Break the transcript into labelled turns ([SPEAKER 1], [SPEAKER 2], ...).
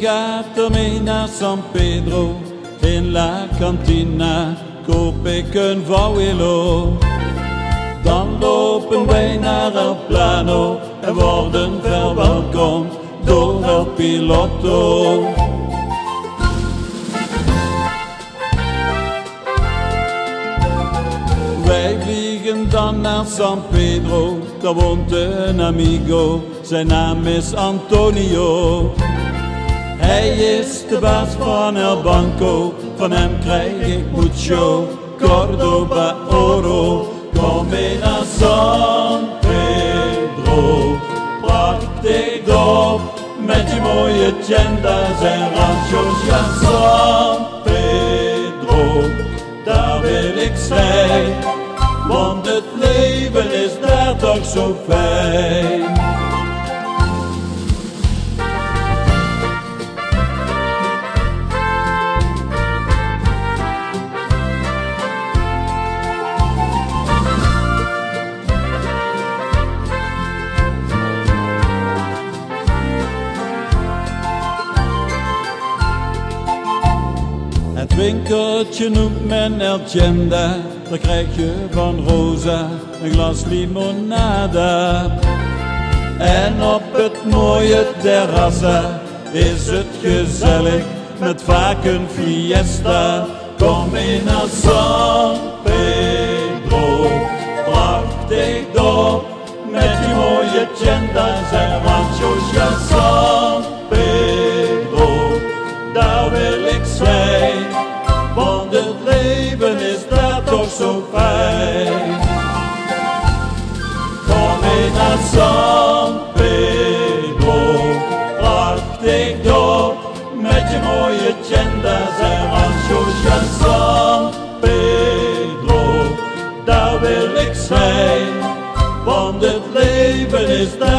[SPEAKER 1] gaat ermee naar San Pedro. In la cantina koop ik een VWLO. Dan lopen wij naar El Plano en worden verwelkomd door El Piloto. Wij vliegen dan naar San Pedro, daar woont een amigo, zijn naam is Antonio. Hij is de baas van El Banco, van hem krijg ik mucho, Cordoba oro. Kom mee naar San Pedro, prachtig dorp, met je mooie tiendas en ranchos. Ja, San Pedro, daar wil ik zijn, want het leven is daar toch zo fijn. Het winkeltje noemt men El Tienda, daar krijg je van Rosa een glas limonada. En op het mooie terrassa is het gezellig met vaak een fiesta. Kom mee naar San Pedro, prachtig dorp, met je mooie tiendas en ranchos. Ja, San Pedro, daar wil ik zijn, want het leven is daar toch zo fijn. Kom mee naar San Pedro, prachtig dorp, met je mooie tiendas en ranchos. Ja, San Pedro, daar wil ik zijn, want het leven is daar